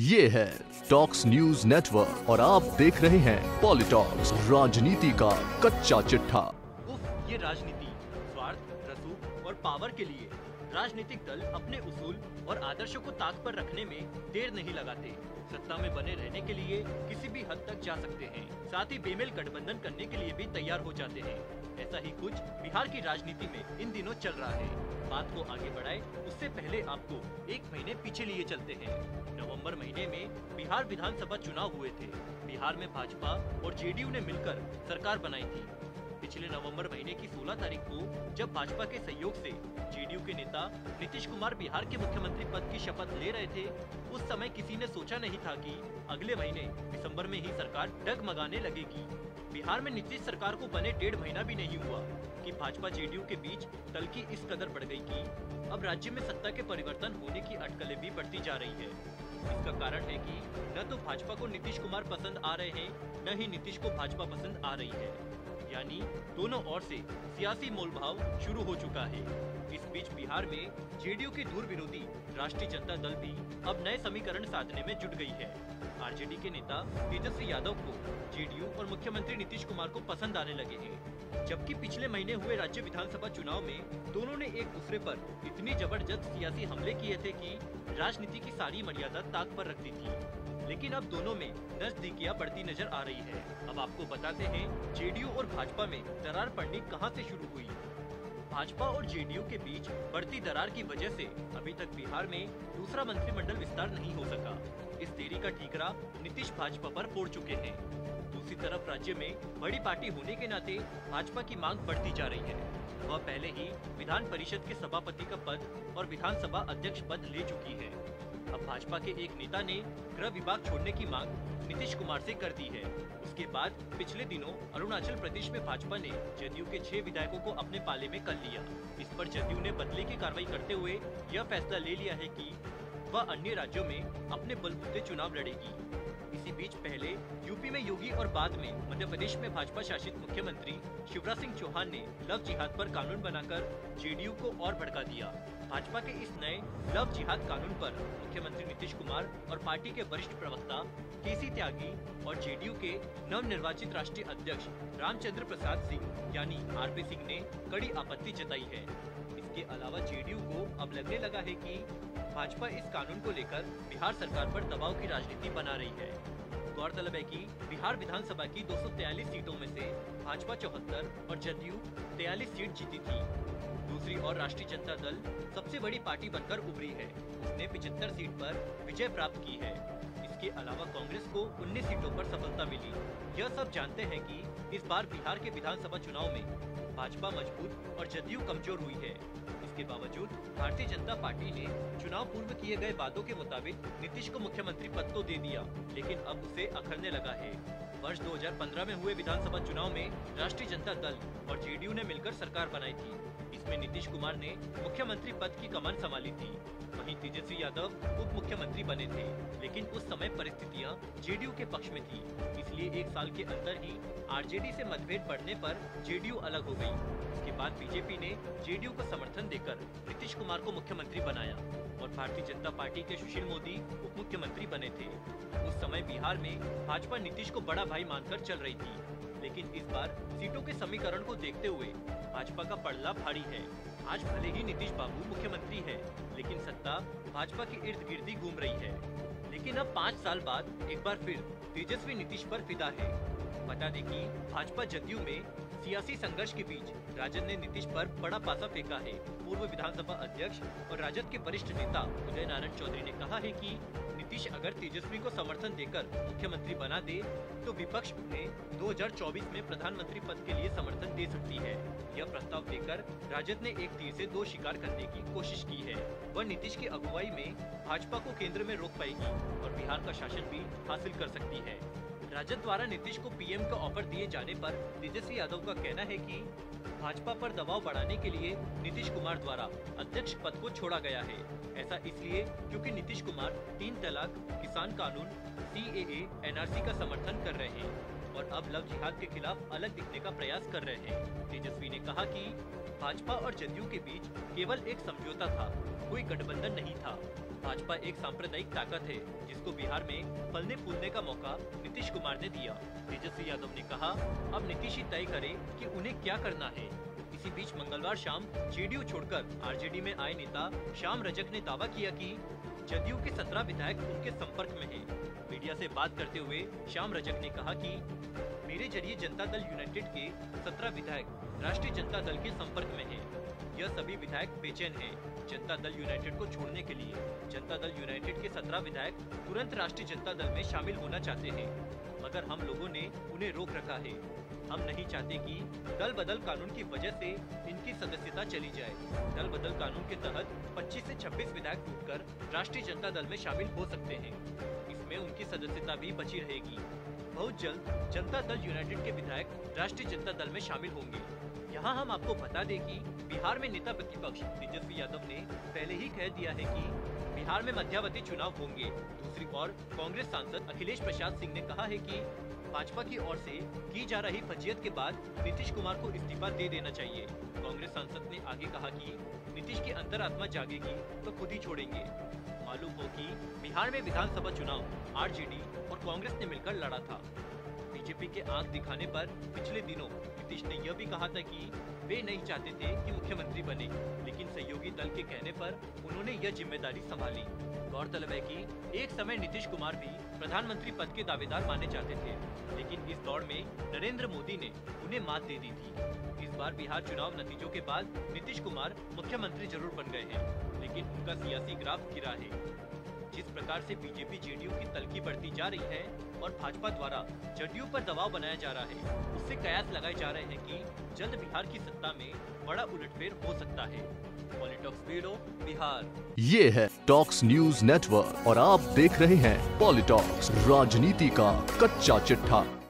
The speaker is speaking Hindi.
ये है टॉक्स न्यूज नेटवर्क और आप देख रहे हैं पॉलिटॉक्स, राजनीति का कच्चा चिट्ठा। उफ, ये राजनीति स्वार्थ, रसूख और पावर के लिए राजनीतिक दल अपने उसूल और आदर्शों को ताक पर रखने में देर नहीं लगाते। सत्ता में बने रहने के लिए किसी भी हद तक जा सकते हैं, साथ ही बेमेल गठबंधन करने के लिए भी तैयार हो जाते हैं। ऐसा ही कुछ बिहार की राजनीति में इन दिनों चल रहा है। बात को आगे बढ़ाए उससे पहले आपको एक महीने पीछे लिए चलते हैं। नवंबर महीने में बिहार विधानसभा चुनाव हुए थे। बिहार में भाजपा और जेडीयू ने मिलकर सरकार बनाई थी। पिछले नवंबर महीने की 16 तारीख को जब भाजपा के सहयोग से जेडीयू के नेता नीतीश कुमार बिहार के मुख्यमंत्री पद की शपथ ले रहे थे, उस समय किसी ने सोचा नहीं था कि अगले महीने दिसंबर में ही सरकार डगमगाने लगेगी। बिहार में नीतीश सरकार को बने 1.5 महीना भी नहीं हुआ कि भाजपा जेडीयू के बीच तल्खी इस कदर बढ़ गई कि अब राज्य में सत्ता के परिवर्तन होने की अटकलें भी बढ़ती जा रही है। इसका कारण है कि न तो भाजपा को नीतीश कुमार पसंद आ रहे हैं, न ही नीतीश को भाजपा पसंद आ रही है। यानी दोनों ओर से सियासी मोलभाव शुरू हो चुका है। इस बीच बिहार में जेडीयू की दूर विरोधी राष्ट्रीय जनता दल भी अब नए समीकरण साधने में जुट गई है। आरजेडी के नेता तेजस्वी यादव को जेडीयू और मुख्यमंत्री नीतीश कुमार को पसंद आने लगे हैं, जबकि पिछले महीने हुए राज्य विधानसभा चुनाव में दोनों ने एक दूसरे पर इतनी जबरदस्त सियासी हमले किए थे कि राजनीति की सारी मर्यादा ताक पर रख दी थी। लेकिन अब दोनों में नजदीकियां बढ़ती नजर आ रही है। अब आपको बताते हैं जेडीयू और भाजपा में दरार पड़नी कहां से शुरू हुई। भाजपा और जेडीयू के बीच बढ़ती दरार की वजह से अभी तक बिहार में दूसरा मंत्रिमंडल विस्तार नहीं हो सका। इस देरी का ठीकरा नीतीश भाजपा पर फोड़ चुके हैं। दूसरी तरफ राज्य में बड़ी पार्टी होने के नाते भाजपा की मांग बढ़ती जा रही है। वह पहले ही विधान परिषद के सभापति का पद और विधानसभा अध्यक्ष पद ले चुकी है। अब भाजपा के एक नेता ने गृह विभाग छोड़ने की मांग नीतीश कुमार से कर दी है। उसके बाद पिछले दिनों अरुणाचल प्रदेश में भाजपा ने जदयू के 6 विधायकों को अपने पाले में कर लिया। इस पर जदयू ने बदले की कार्रवाई करते हुए यह फैसला ले लिया है कि वह अन्य राज्यों में अपने बलबूते चुनाव लड़ेगी। इसी बीच पहले यूपी में योगी और बाद में मध्य प्रदेश में भाजपा शासित मुख्यमंत्री शिवराज सिंह चौहान ने लव जिहाद पर कानून बनाकर जेडीयू को और भड़का दिया। भाजपा के इस नए लव जिहाद कानून पर मुख्यमंत्री नीतीश कुमार और पार्टी के वरिष्ठ प्रवक्ता केसी त्यागी और जेडीयू के नवनिर्वाचित राष्ट्रीय अध्यक्ष रामचंद्र प्रसाद सिंह यानी आरपी सिंह ने कड़ी आपत्ति जताई है। इसके अलावा जेडीयू को अब लगने लगा है कि भाजपा इस कानून को लेकर बिहार सरकार पर दबाव की राजनीति बना रही है। गौरतलब है कि बिहार विधानसभा की 243 सीटों में से भाजपा 74 और जदयू 43 सीट जीती थी। दूसरी ओर राष्ट्रीय जनता दल सबसे बड़ी पार्टी बनकर उभरी है। उसने 75 सीट पर विजय प्राप्त की है। इसके अलावा कांग्रेस को 19 सीटों पर सफलता मिली। यह सब जानते हैं कि इस बार बिहार के विधानसभा चुनाव में भाजपा मजबूत और जदयू कमजोर हुई है। इसके बावजूद भारतीय जनता पार्टी ने चुनाव पूर्व किए गए वादों के मुताबिक नीतीश को मुख्यमंत्री पद तो दे दिया, लेकिन अब उसे अखरने लगा है। वर्ष 2015 में हुए विधानसभा चुनाव में राष्ट्रीय जनता दल और जेडीयू ने मिलकर सरकार बनाई थी। इसमें नीतीश कुमार ने मुख्यमंत्री पद की कमान संभाली थी। वहीं तेजस्वी यादव उप मुख्यमंत्री बने थे, लेकिन उस समय परिस्थितियां जेडीयू के पक्ष में थी। इसलिए एक साल के अंदर ही आरजेडी से मतभेद बढ़ने पर जेडीयू अलग हो गई। इसके बाद बीजेपी ने जेडीयू को समर्थन देकर नीतीश कुमार को मुख्यमंत्री बनाया और भारतीय जनता पार्टी के सुशील मोदी उप मुख्यमंत्री बने थे। उस समय बिहार में भाजपा नीतीश को बड़ा भाई मानकर चल रही थी, लेकिन इस बार सीटों के समीकरण को देखते हुए भाजपा का पड़ला भारी है। आज भले ही नीतीश बाबू मुख्यमंत्री है, लेकिन सत्ता भाजपा के इर्द गिर्द ही घूम रही है। लेकिन अब 5 साल बाद एक बार फिर तेजस्वी नीतीश पर फिदा है। बता दें कि भाजपा जदयू में सियासी संघर्ष के बीच राजद ने नीतीश पर बड़ा पासा फेंका है। पूर्व विधानसभा अध्यक्ष और राजद के वरिष्ठ नेता उदय नारायण चौधरी ने कहा है कि नीतीश अगर तेजस्वी को समर्थन देकर मुख्यमंत्री बना दे तो विपक्ष उन्हें 2024 में प्रधानमंत्री पद के लिए समर्थन दे सकती है। यह प्रस्ताव देकर राजद ने एक तीर से 2 शिकार करने की कोशिश की है। वह नीतीश की अगुवाई में भाजपा को केंद्र में रोक पाएगी और बिहार का शासन भी हासिल कर सकती है। राजद द्वारा नीतीश को पीएम का ऑफर दिए जाने पर तेजस्वी यादव का कहना है कि भाजपा पर दबाव बढ़ाने के लिए नीतीश कुमार द्वारा अध्यक्ष पद को छोड़ा गया है। ऐसा इसलिए क्योंकि नीतीश कुमार 3 तलाक, किसान कानून, CAA, NRC का समर्थन कर रहे हैं और अब लव जिहाद के खिलाफ अलग दिखने का प्रयास कर रहे हैं। तेजस्वी ने कहा कि भाजपा और जदयू के बीच केवल एक समझौता था, कोई गठबंधन नहीं था। भाजपा एक सांप्रदायिक ताकत है जिसको बिहार में फलने फूलने का मौका नीतीश कुमार ने दिया। तेजस्वी यादव ने कहा, अब नीतीश ही तय करे कि उन्हें क्या करना है। इसी बीच मंगलवार शाम जेडीयू छोड़कर आरजेडी में आए नेता श्याम रजक ने दावा किया कि जदयू के 17 विधायक उनके संपर्क में हैं। मीडिया से बात करते हुए श्याम रजक ने कहा कि मेरे जरिए जनता दल यूनाइटेड के 17 विधायक राष्ट्रीय जनता दल के संपर्क में हैं। यह सभी विधायक बेचैन हैं जनता दल यूनाइटेड को छोड़ने के लिए। जनता दल यूनाइटेड के 17 विधायक तुरंत राष्ट्रीय जनता दल में शामिल होना चाहते हैं, मगर हम लोगों ने उन्हें रोक रखा है। हम नहीं चाहते कि दल बदल कानून की वजह से इनकी सदस्यता चली जाए। दल बदल कानून के तहत 25 से 26 विधायक टूटकर राष्ट्रीय जनता दल में शामिल हो सकते हैं। इसमें उनकी सदस्यता भी बची रहेगी। बहुत जल्द जनता दल यूनाइटेड के विधायक राष्ट्रीय जनता दल में शामिल होंगे। यहाँ हम आपको बता दें कि बिहार में नेता प्रतिपक्ष तेजस्वी यादव ने पहले ही कह दिया है कि बिहार में मध्यावधि चुनाव होंगे। दूसरी ओर कांग्रेस सांसद अखिलेश प्रसाद सिंह ने कहा है कि भाजपा की ओर से की जा रही फजीयत के बाद नीतीश कुमार को इस्तीफा दे देना चाहिए। कांग्रेस सांसद ने आगे कहा कि नीतीश की अंतरात्मा जागेगी तो खुद ही छोड़ेंगे। मालूम हो कि बिहार में विधानसभा चुनाव आरजेडी और कांग्रेस ने मिलकर लड़ा था। बीजेपी के आंख दिखाने पर पिछले दिनों नीतीश ने यह भी कहा था कि वे नहीं चाहते थे कि मुख्यमंत्री बने, लेकिन सहयोगी दल के कहने पर उन्होंने यह जिम्मेदारी संभाली। गौरतलब है कि एक समय नीतीश कुमार भी प्रधानमंत्री पद के दावेदार माने जाते थे, लेकिन इस दौड़ में नरेंद्र मोदी ने उन्हें मात दे दी थी। इस बार बिहार चुनाव नतीजों के बाद नीतीश कुमार मुख्यमंत्री जरूर बन गए हैं, लेकिन उनका सियासी ग्राफ गिरा है। जिस प्रकार से बीजेपी जेडीयू की तलखी बढ़ती जा रही है और भाजपा द्वारा जदयू पर दबाव बनाया जा रहा है, उससे कयास लगाए जा रहे हैं कि जल्द बिहार की सत्ता में बड़ा उलटफेर हो सकता है। Politalks bureau, Bihar. ये है टॉक्स न्यूज नेटवर्क और आप देख रहे हैं पॉलिटॉक्स, राजनीति का कच्चा चिट्ठा।